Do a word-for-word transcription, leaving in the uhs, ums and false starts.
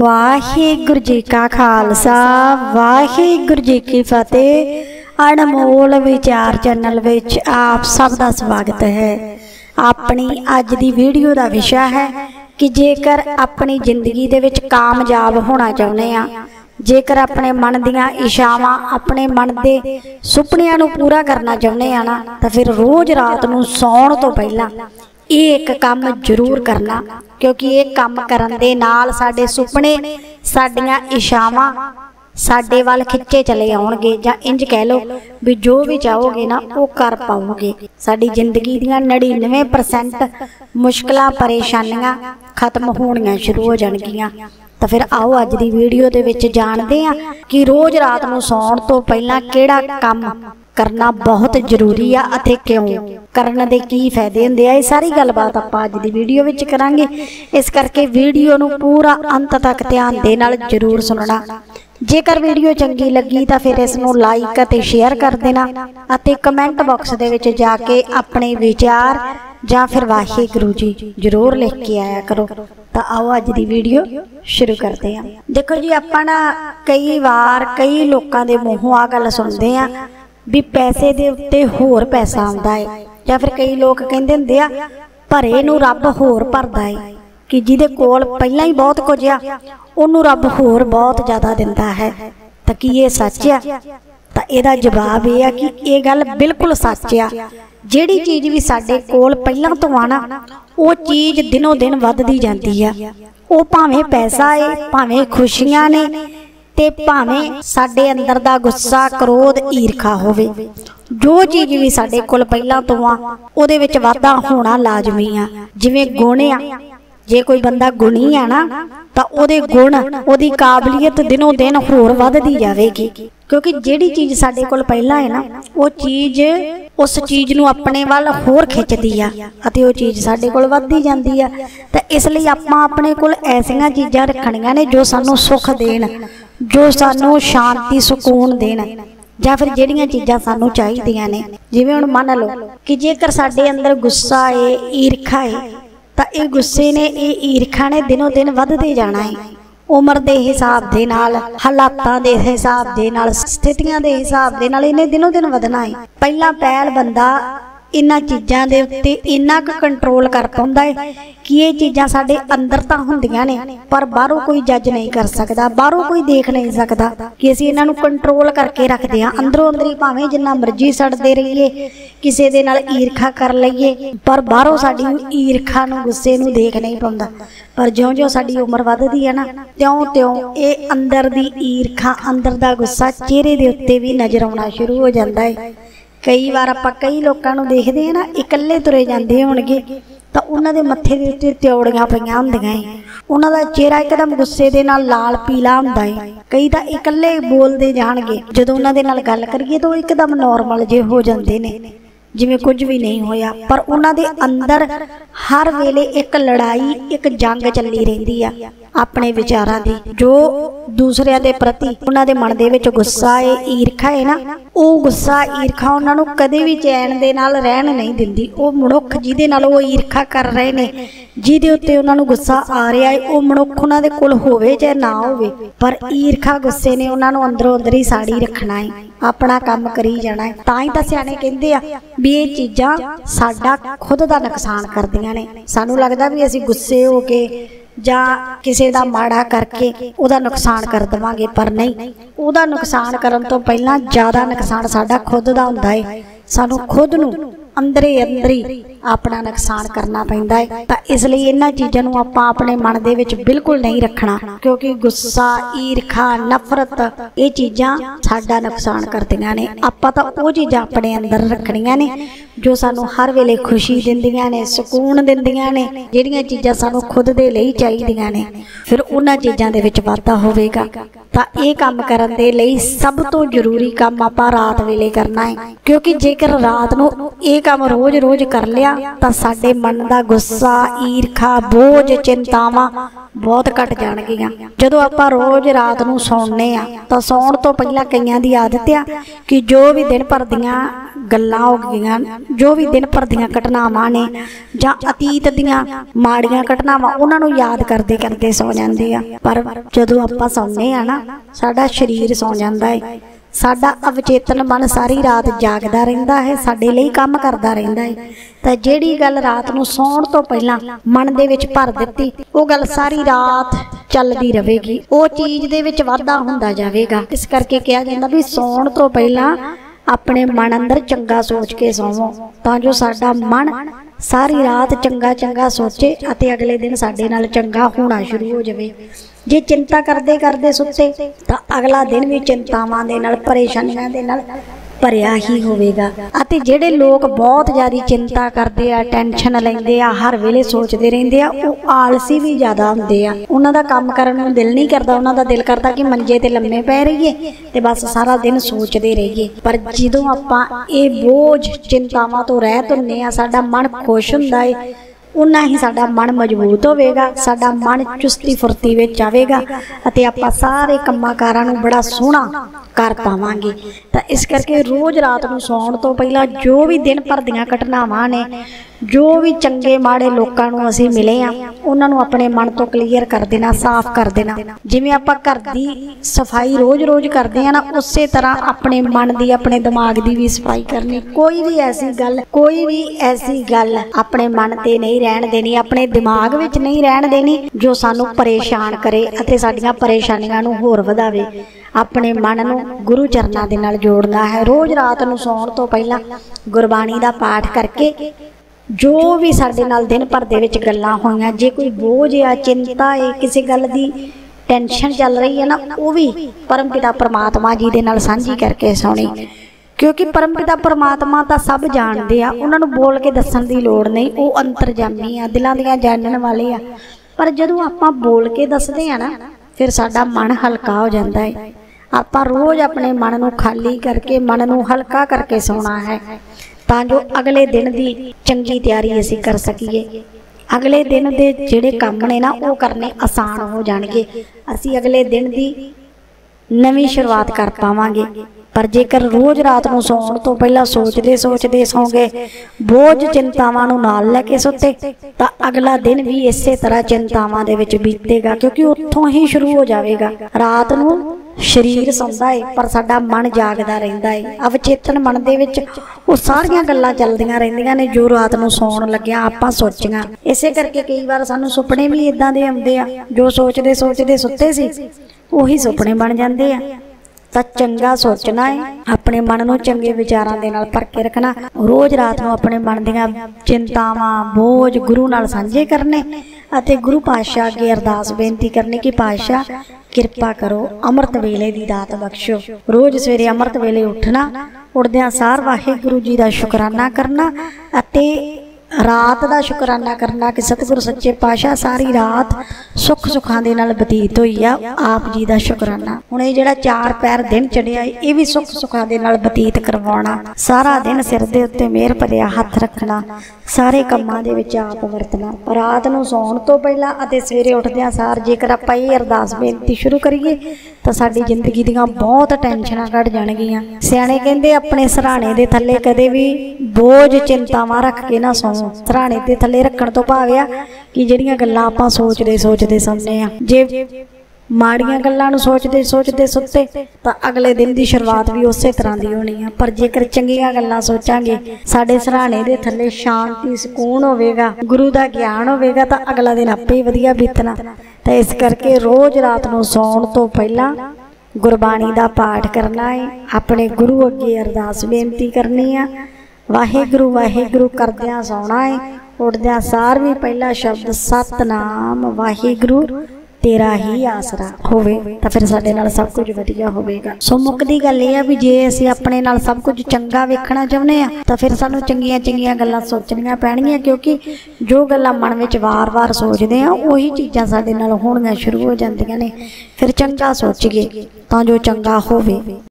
वाहिगुरु जी का खालसा वाहिगुरु जी की फतेह। अनमोल विचार चैनल विच आप सब का स्वागत है। अपनी अज की वीडियो का विषय है कि जेकर अपनी जिंदगी दे विच कामयाब होना चाहुंदे आ, जेकर अपने मन दियां इच्छावां अपने मन दे सुपनियां नूं पूरा करना चाहुंदे आ ना, तो फिर रोज़ रात नूं सौण तो पहला ये एक काम जरूर करना, क्योंकि ये काम करन दे नाल साडे सुपने साडियां इच्छावां साडे वाल खिच्चे चले आउणगे, जां इंज कह लो भी जो भी चाहोगे ना वो कर पाओगे। साडी जिंदगी दियां नड़िनवे परसेंट मुश्किलां परेशानियां खत्म होणियां शुरू हो जाणगियां। तो फिर आओ अज दी वीडियो दे विच जानदे हां कि रोज़ रात नूं सौण तो पहलां किहड़ा काम करना बहुत जरूरी आ अते क्यों करन दे की फायदे हुंदे आ। ये सारी गलबात आपां अज दी वीडियो विच करांगे, इस करके वीडियो नूं पूरा अंत तक ध्यान दे नाल जरूर सुनना। जेकर वीडियो चंगी लगी तो फिर इसनूं लाइक अते शेयर कर देना अते कमेंट बॉक्स दे विच जाके अपने विचार जां फिर वाहिगुरू जी जरूर लिख के आया करो। तो आओ अज दी वीडियो शुरू करते हैं। देखो जी, आपां ना कई बार कई लोकां दे मूहों आ गल सुनदे आ भी पैसे दे उत्ते होर पैसा आउंदा है, या फिर कई लोग कहंदे हुंदे आ भरे नूं रब होर भरदा है, कि जिहदे कोल पहलां ही बहुत कुछ आ उहनूं रब होर बहुत ज़्यादा दिंदा है। तो की ये सच आ? तो इहदा जवाब यह है कि ये गल बिल्कुल सच आ। जिहड़ी चीज़ भी साडे कोल पहलां तो आ ना, वो चीज़ दिनों दिन वधदी जांदी आ। वो भावें पैसा है, भावें खुशियां ने, ते भावें साडे अंदर दा गुस्सा क्रोध ईरखा होवे, जो चीज़ भी साडे कोल पहलां तो आ उहदे विच वाधा होना लाजमी आ। जिवें गुण आ, जे कोई बंदा गुणी आ ना तो उहदे गुण उहदी काबलियत दिनों दिन होर वधदी जावेगी, क्योंकि जिहड़ी चीज़ साडे कोल पहलां है ना वो चीज़ उस चीज़ नूं अपने वाल होर खिच्चदी आ अते वो चीज़ साडे कोल वधदी जांदी आ। ते इसलिए आपां अपने कोल ऐसियां चीज़ां रखणियां ने जो सानूं सुख देण, जो सानू शांति सुकून देना, या फिर जिहड़ियां चीज़ां सानू चाहीदियां ने। जिवें हुण मान लो कि जेकर साडे अंदर गुस्सा है, ईरखा है, तो ये गुस्से ने ये ईरखा ने दिनों दिन वधदे जाना है। उम्र के हिसाब दे नाल, हालातां दे हिसाब दे नाल, स्थितियां दे हिसाब दे नाल इन्हें दिनों दिन वधना है। पहला पहल बंदा इन्हां चीज़ां दे उत्ते इन्ना क कंट्रोल कर पाउंदा है कि ये चीज़ां साडे अंदर तां हुंदियां ने, पर बाहरों कोई जज नहीं कर सकदा, बाहरों कोई देख नहीं सकदा कि असीं इन्हां नूं कंट्रोल करके रखदे हां। अंदरों अंदरी भावें जिन्ना मर्जी सड़दे रहिए, किसी दे नाल ईरखा कर लईए, पर बाहरों साडी ईरखा नूं गुस्से नूं देख नहीं पाउंदा। पर ज्यों ज्यों साडी उम्र वधदी है ना, त्यों त्यों ये अंदर दी ईरखा, अंदर दा गुस्सा चेहरे दे उत्ते भी नज़र आउणा शुरू हो जांदा है। कई बार आपां कई लोकां नूं देखदे हैं ना, इकल्ले तुरे जांदे होणगे तो उन्हां दे मत्थे दे उत्ते त्योड़ियां पईआं हुंदियां है, उन्हां दा चेहरा एकदम गुस्से दे नाल लाल पीला हुंदा है। कई तां इकल्ले बोलदे जाणगे, जदों उन्हां दे नाल गल करिए तो एकदम नॉर्मल जे हो जांदे ने, जिवें कुछ भी नहीं होया, पर उन्हां दे अंदर हर वेले एक लड़ाई, एक जंग चली रहिंदी आ अपने विचारां दी। जो दूसरिਆਂ दे प्रति उन्हां दे मन दे विच गुस्सा है, ईरखा है ना, वो गुस्सा ईरखा उन्हां नूं कदे भी चैन दे नाल रहण नहीं दिंदी। वो मनुख जिहदे नाल वो ईरखा कर रहे ने, जिहदे उत्ते उन्हां नूं गुस्सा आ रहा है, वो मनुख उन्हां दे कोल होवे चाहे ना होवे, पर ईरखा गुस्से ने उन्हां नूं अंदरों अंदर ही साड़ी रखना है, अपना काम करी जाना है। तां ही तां सियाणे कहंदे आ भी ये चीज़ां साडा खुद दा नुकसान करदियां ने। सानूं लगदा भी असीं गुस्से हो के जां किसी दा माड़ा करके उहदा नुकसान कर देवांगे, पर नहीं, उहदा नुकसान करन तो पहलां ज़्यादा नुकसान साडा खुद दा हुंदा है। सानूं खुद नूं अंदरे अंदरी अपना नुकसान करना पैंदा है। तो इसलिए इन्हां चीज़ां नूं आपां अपने मन दे विच बिल्कुल नहीं रखना, क्योंकि गुस्सा, ईरखा, नफरत ये चीज़ां साडा नुकसान करदियां ने। आपां तां वो चीज़ां अपने अंदर रखणियां ने जो सानूं हर वेले खुशी दिंदियां ने, सुकून दिंदियां ने, जिहड़ियां चीज़ां सानूं खुद दे लई चाहीदियां ने, फिर उन्हां चीज़ां दे विच वाधा होवेगा। तां इह काम करन दे लई सब तो जरूरी काम आपां रात वेले करना है, क्योंकि जेकर रात नूं इह काम रोज़ रोज़ कर लिया तो साडे मन का गुस्सा, ईरखा, बोझ, चिंतावां बहुत घट जाणगियां। जदों आपां रोज़ रात नूं सौणे आ तो सौण तो पहलां कईयां दी आदत आ कि जो भी दिन भर दियां गल्लां हो गईयां, जो भी दिन भर दीयां घटनावां ने जां अतीत दीयां माड़ियां घटनावां उन्हां नूं याद करदे करदे सौ जांदे आ। पर जदों आपां सौंदे आ ना, साडा शरीर सौ जांदा है, साडा अवचेतन मन सारी रात जागदा रहिंदा है, साडे लई काम करदा रहिंदा है। तां जिहड़ी गल रात नूं सौण तों पहिलां मन दे विच भर दित्ती, ओह गल सारी रात चलदी रहेगी, ओह चीज़ दे विच वाधा हुंदा जावेगा। इस करके कहा जांदा भी सौण तों पहिलां अपने मन अंदर चंगा सोच के सोवो, तां जो साडा मन सारी रात चंगा चंगा सोचे अते अगले दिन साडे नाल चंगा होना शुरू हो जाए। जे चिंता करते करते सुते तो अगला दिन भी चिंतावां दे नाल परेशानियां दे नाल भरिया ही होवेगा। अते जेड़े लोग बहुत ज़्यादा चिंता करते आ, टेंशन लैंदे आ, हर वेले सोचते रहंदे आ, वो आलसी भी ज़्यादा हुंदे आ। उन्हां दा काम करन नूं दिल नहीं करदा, उन्हां दा दिल करदा कि मंजे ते लम्मे पै रहीए ते बस सारा दिन सोचते रहिए। पर जदों आपां ये बोझ चिंतावां तो रहत हुंदे आ, साडा मन खुश हुंदा है, उन्ना ही साडा मन मजबूत होवेगा, साडा मन चुस्ती फुर्ती विच आवेगा अते आपां सारे कम्मां कारां नूं बड़ा सोहना कर पावांगे। तां इस करके रोज़ रात नूं सौण तो पहिलां जो भी दिन भर दीयां घटनावां ने, जो भी चंगे माड़े लोकां नूं असीं मिले आ, उन्हां नूं अपने मन तो क्लीयर कर देना, साफ कर देना। जिवें आपां घर दी सफाई रोज़ रोज़ करदे आ ना, उसे तरह अपने मन दी, अपने दिमाग दी भी सफाई करनी। कोई भी ऐसी गल कोई भी ऐसी गल अपने मन ते नहीं रहन देनी, अपने दिमाग विच नहीं रहन देनी जो सानूं परेशान करे अते साडीआं परेशानियां नूं होर वधावे। अपने मन नूं गुरु चरनां दे नाल जोड़ना है। रोज़ रात नूं सौण तो पहिलां गुरबाणी दा पाठ करके जो भी साडे नाल दिन भर दे विच गल्लां होईयां, जे कोई बोझ आ, चिंता है, किसी गल दी टेंशन चल रही है ना, वो भी परमपिता परमात्मा जी दे नाल सांझी करके सौणी। क्योंकि परमपिता परमात्मा तां सब जाणदे आ, उन्हां नूं बोल के दस्सण दी लोड़ नहीं, वो अंतरजामी आ, दिलां दियां जानण वाले आ। पर जदों आपां बोल के दसदे आ ना, फिर साडा मन हल्का हो जांदा है। आपां रोज़ अपने मन नूं खाली करके, मन नूं हल्का करके सोना है, तां जो अगले दिन दी चंगी तैयारी असीं कर सकीए। अगले दिन दे जिहड़े काम ने ना, वो करने आसान हो जाणगे, असीं अगले दिन दी नवीं शुरुआत कर पावांगे। पर जेकर रोज़ रात नूं सौण तो पहला सोचते सोचते सौ गए, बोझ चिंतावां नूं नाल लैके सुते, तां अगला दिन भी इसे तरह चिंतावां दे विच बीतेगा, क्योंकि उत्थों ही शुरू हो जाएगा। रात नूं शरीर सौंदा है पर साडा मन जागदा रहिंदा है, अवचेतन मन दे विच वो सारियां गल्लां चलदियां रहिंदियां ने जो रात नूं सौण लग्गियां आपां सोचियां। इसे करके कई बार सानूं सुपने भी इदां दे आउंदे आ, जो सोचदे सोचदे सुत्ते सी उही सुपने बन जांदे आ। तां चंगा सोचना है, अपने मन नूं चंगे विचारां दे नाल भर के रखना। रोज़ रात नूं अपने मन दीआं चिंतावां बोझ गुरु नाल सांझे करने अते गुरु पातशाह अगे अरदास बेनती करनी कि पातशाह किरपा करो, अमृत वेले दी दात बख्शो। रोज़ सवेरे अमृत वेले उठना, उठदिआं सार वाहिगुरू जी दा शुकराना करना अते रात का शुकराना करना कि सतगुरु सच्चे पातशाह सारी रात सुख सुखां दे नाल बतीत होई आ, आप जी का शुकराना। हुण ये जिहड़ा चार पैर दिन चढ़िया ये भी सुख सुखां दे नाल बतीत करवाउणा। सारा दिन सिर दे उत्ते मेहर भरिया हथ रखना, सारे कामां दे विच आप वरतना। रात नूं सौण तो पहिलां अते सवेरे उठदिआं सार जेकर आपां ये अरदास बेनती शुरू करिए तां साडी जिंदगी दीआं बहुत टेंशनां घट जाणगीआं। सियाणे कहंदे अपने सराणे दे थल्ले कदे भी बोझ चिंतावां रख के ना सौवो। सराणे दे थल्ले रखण तो भाव आ कि जिहड़ियां गल्लां आपां सोचदे सोचदे सौंदे आ, जे माड़ियां गल्लां नूं सोचदे सोचदे सुत्ते तां अगले दिन दी शुरुआत भी उसे तरह दी होनी आ। पर जेकर चंगियां गल्लां सोचांगे, साडे सराणे दे थल्ले शांति सकून होवेगा, गुरु दा ज्ञान होवेगा, तां अगला दिन आपे ही वधिया बीतना। तां इस करके रोज़ रात नूं सौण तो पहिलां गुरबाणी दा पाठ करना है, अपने गुरु अगे अरदास बेनती करनी आ, वाहिगुरू वाहिगुरू करदिआं सौना है। उठदिआं सार भी पहला शब्द सतनाम वाहिगुरू तेरा ही आसरा होवे तां फिर साडे नाल सब कुछ वधिया होवेगा। सो मुक्कदी गल इह आ भी जे असीं अपने नाल सब कुछ चंगा वेखना चाहुंदे आ तां फिर सानूं चंगीआं चंगीआं गल्लां सोचणीआं पैणगीआं, क्योंकि जो गल्लां मन विच वार वार सोचदे आ उही चीज़ां साडे नाल होणीआं शुरू हो जांदिआं ने। फिर चंगा सोचीए तां जो चंगा होवे।